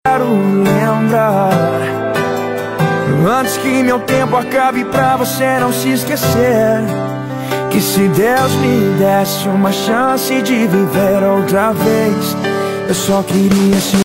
quero lembrar, antes que meu tempo acabe, pra você não se esquecer, que se Deus me desse uma chance de viver outra vez, eu só queria